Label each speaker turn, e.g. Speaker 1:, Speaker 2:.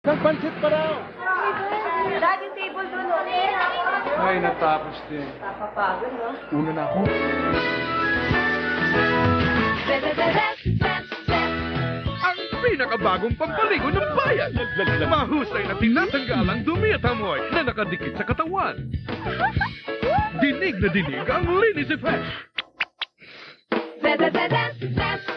Speaker 1: Nagpansit pa raw.
Speaker 2: Dad, yung table doon,
Speaker 1: Ay, natapos din.
Speaker 2: Napapagod, no?
Speaker 1: Una na ako.
Speaker 3: Ang pinakabagong pampaligo ng bayan. Mahusay na tinatanggal ang dumi at amoy na nakadikit sa katawan. Dinig na dinig ang linis effect.